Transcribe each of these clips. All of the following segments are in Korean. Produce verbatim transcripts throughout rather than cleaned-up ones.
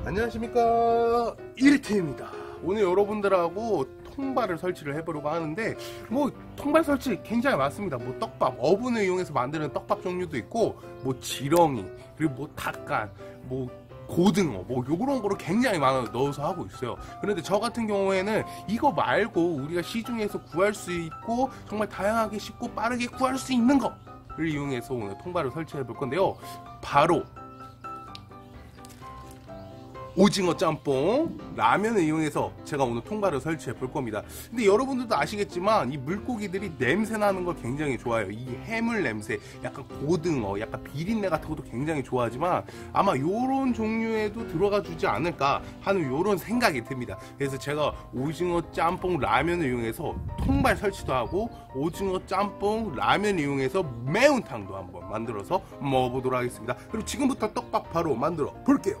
안녕하십니까, 일티입니다. 오늘 여러분들하고 통발을 설치를 해보려고 하는데, 뭐 통발 설치 굉장히 많습니다. 뭐 떡밥, 어분을 이용해서 만드는 떡밥 종류도 있고, 뭐 지렁이, 그리고 뭐 닭간, 뭐 고등어, 뭐 요런 거로 굉장히 많아 넣어서 하고 있어요. 그런데 저 같은 경우에는 이거 말고 우리가 시중에서 구할 수 있고 정말 다양하게 쉽고 빠르게 구할 수 있는 거를 이용해서 오늘 통발을 설치해 볼 건데요. 바로 오징어 짬뽕 라면을 이용해서 제가 오늘 통발을 설치해 볼 겁니다. 근데 여러분들도 아시겠지만 이 물고기들이 냄새 나는 걸 굉장히 좋아해요. 이 해물 냄새, 약간 고등어, 약간 비린내 같은 것도 굉장히 좋아하지만 아마 요런 종류에도 들어가 주지 않을까 하는 요런 생각이 듭니다. 그래서 제가 오징어 짬뽕 라면을 이용해서 통발 설치도 하고 오징어 짬뽕 라면을 이용해서 매운탕도 한번 만들어서 먹어보도록 하겠습니다. 그리고 지금부터 떡밥 바로 만들어 볼게요.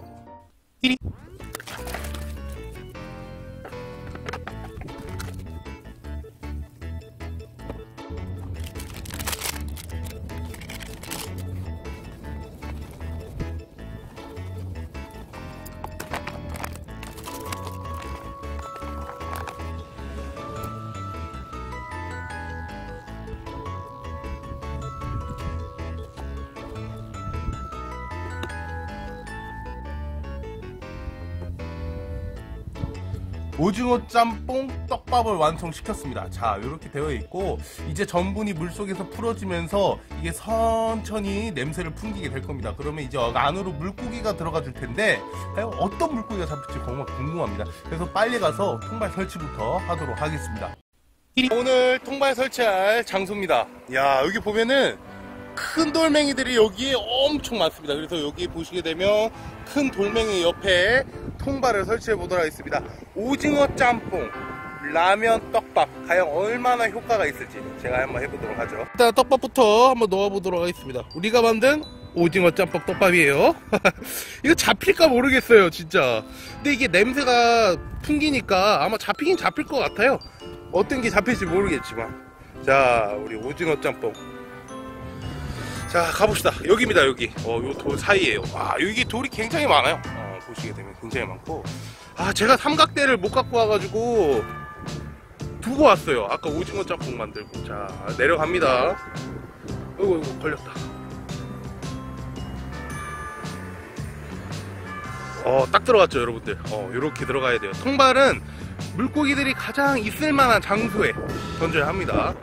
오징어 짬뽕 떡밥을 완성시켰습니다. 자, 이렇게 되어 있고 이제 전분이 물속에서 풀어지면서 이게 천천히 냄새를 풍기게 될 겁니다. 그러면 이제 안으로 물고기가 들어가 줄 텐데 과연 어떤 물고기가 잡힐지 정말 궁금합니다. 그래서 빨리 가서 통발 설치부터 하도록 하겠습니다. 오늘 통발 설치할 장소입니다. 야, 여기 보면은 큰 돌멩이들이 여기에 엄청 많습니다. 그래서 여기 보시게 되면 큰 돌멩이 옆에 통발을 설치해 보도록 하겠습니다. 오징어 짬뽕, 라면, 떡밥 과연 얼마나 효과가 있을지 제가 한번 해보도록 하죠. 일단 떡밥부터 한번 넣어보도록 하겠습니다. 우리가 만든 오징어 짬뽕 떡밥이에요. 이거 잡힐까 모르겠어요 진짜. 근데 이게 냄새가 풍기니까 아마 잡히긴 잡힐 것 같아요. 어떤 게 잡힐지 모르겠지만. 자, 우리 오징어 짬뽕, 자 가봅시다. 여기입니다. 여기 어, 요 돌 사이에요. 아, 여기 돌이 굉장히 많아요. 어, 보시게 되면 굉장히 많고, 아 제가 삼각대를 못 갖고 와가지고 두고 왔어요. 아까 오징어 짬뽕 만들고. 자, 내려갑니다. 어이구, 어이구, 걸렸다. 어, 딱 들어갔죠 여러분들. 어, 요렇게 들어가야 돼요. 통발은 물고기들이 가장 있을만한 장소에 던져야 합니다.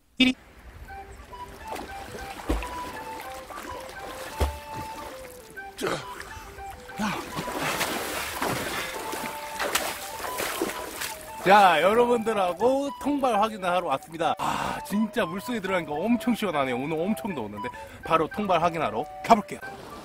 자, 여러분들하고 통발 확인을 하러 왔습니다. 아, 진짜 물속에 들어가니까 엄청 시원하네요. 오늘 엄청 더웠는데 바로 통발 확인하러 가볼게요.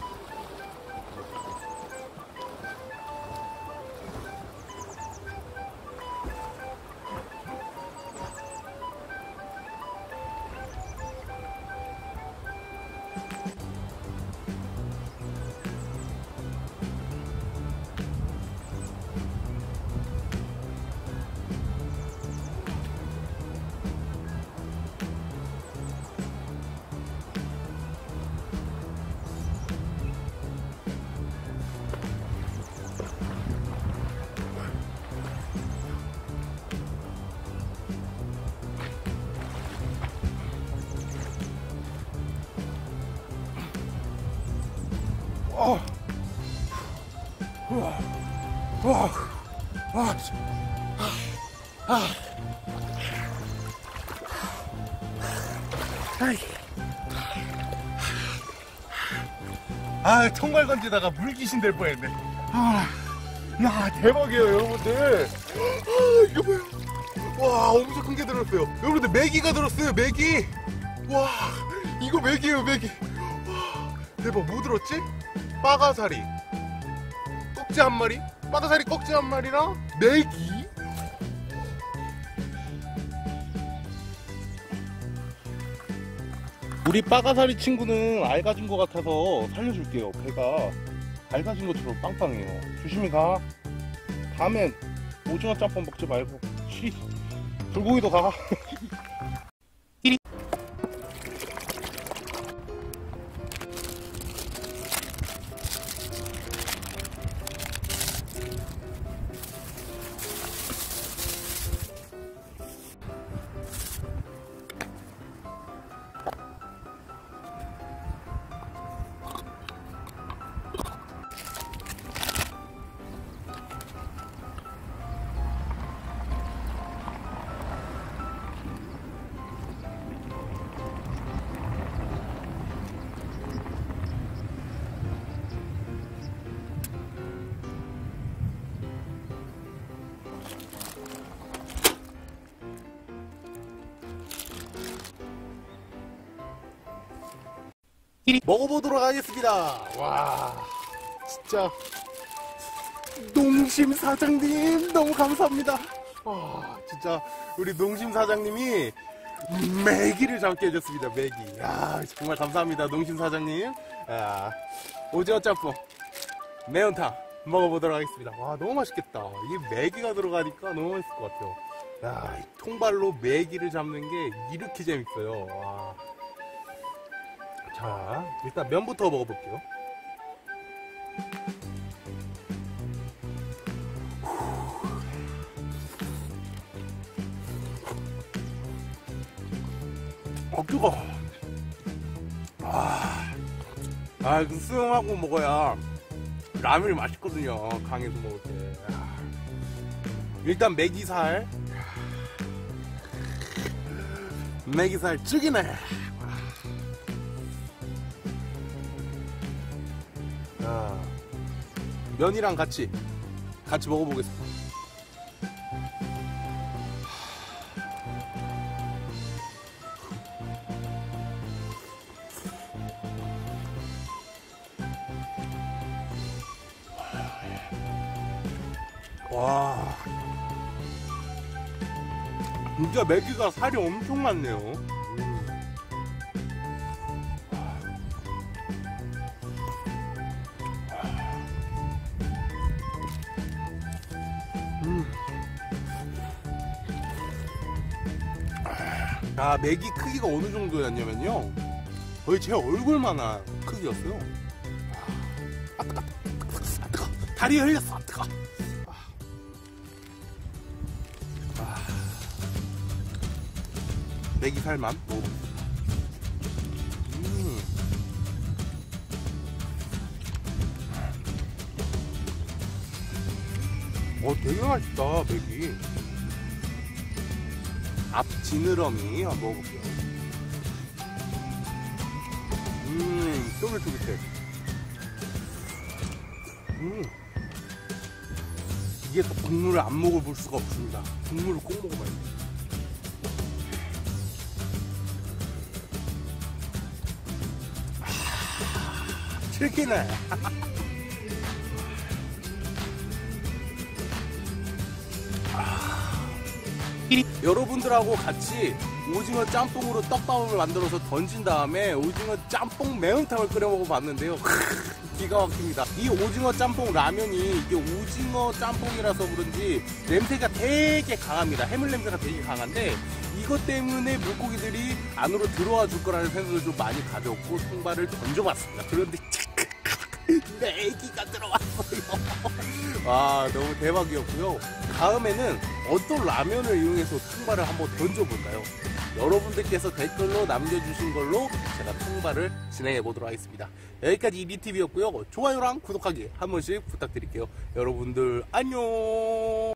어, 우와, 우와, 아, 아, 아이, 아, 통발 건지다가 물귀신 될 뻔했네. 아, 야, 대박이에요, 여러분들. 아, 이거 뭐야? 와, 엄청 큰 게 들었어요. 여러분들, 메기가 들었어요, 메기. 와, 이거 메기예요, 메기. 와, 대박, 뭐 들었지? 빠가사리, 꺽지 한 마리, 빠가사리 꺽지 한 마리랑 메기. 우리 빠가사리 친구는 알가진 것 같아서 살려줄게요. 배가 알가진 것처럼 빵빵해요. 조심히 가. 다음엔 오징어 짬뽕 먹지 말고 쉬. 불고기도 가. 먹어보도록 하겠습니다. 와, 진짜 농심 사장님 너무 감사합니다. 와, 진짜 우리 농심 사장님이 메기를 잡게 해줬습니다. 메기. 야, 정말 감사합니다, 농심 사장님. 야, 오징어 짬뽕 매운탕 먹어보도록 하겠습니다. 와, 너무 맛있겠다. 이게 메기가 들어가니까 너무 맛있을 것 같아요. 야, 이 통발로 메기를 잡는 게 이렇게 재밌어요. 와. 자, 일단 면부터 먹어볼게요. 어, 뜨거. 아, 아, 그 수영하고 먹어야 라면이 맛있거든요. 강에서 먹을 때. 아. 일단 메기살. 메기살 죽이네. 아. 면이랑 같이 같이 먹어보겠습니다. 와, 진짜 메기가 살이 엄청 많네요. 음. 음. 아, 메기 크기가 어느 정도였냐면요, 거의 제 얼굴만한 크기였어요. 아, 뜨거, 아, 뜨거, 다리에 흘렸어. 아, 뜨거. 메기 살만 먹어보겠습니다. 음. 어, 되게 맛있다, 메기. 앞 지느러미 한번 먹어볼게요. 음, 쫄깃쫄깃해. 음. 이게 또 국물을 안 먹어볼 수가 없습니다. 국물을 꼭 먹어봐야 돼. 즐기네. 여러분들하고 같이 오징어 짬뽕으로 떡밥을 만들어서 던진 다음에 오징어 짬뽕 매운탕을 끓여 먹어봤는데요. 기가 막힙니다. 이 오징어 짬뽕 라면이 이게 오징어 짬뽕이라서 그런지 냄새가 되게 강합니다. 해물 냄새가 되게 강한데 이것 때문에 물고기들이 안으로 들어와 줄 거라는 생각을 좀 많이 가졌고 통발을 던져봤습니다. 그런데 메기가 들어왔어요. 아, 너무 대박이었고요. 다음에는 어떤 라면을 이용해서 통발을 한번 던져볼까요? 여러분들께서 댓글로 남겨주신 걸로 제가 통발을 진행해 보도록 하겠습니다. 여기까지 리티비였고요. 좋아요랑 구독하기 한 번씩 부탁드릴게요. 여러분들 안녕.